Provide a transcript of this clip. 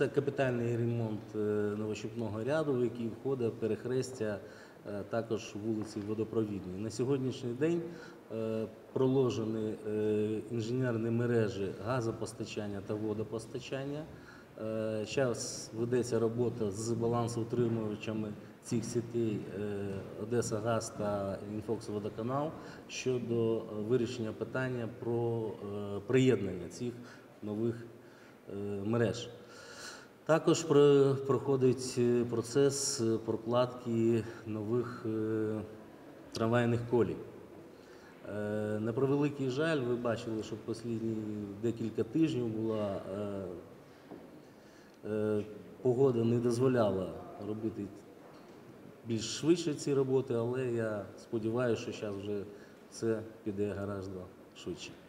Це капітальний ремонт новощипного ряду, в який входить перехрестя також вулиці Водопровідної. На сьогоднішній день проложені інженерні мережі газопостачання та водопостачання. Зараз ведеться робота з балансоутримувачами цих сітей Одесагаз та Інфоксводоканал щодо вирішення питання про приєднання цих нових мереж. Також проходить процес прокладки нових трамвайних колій. На превеликий жаль, ви бачили, що останні декілька тижнів погода не дозволяла робити більш швидше ці роботи, але я сподіваюся, що зараз вже все піде гораздо швидше.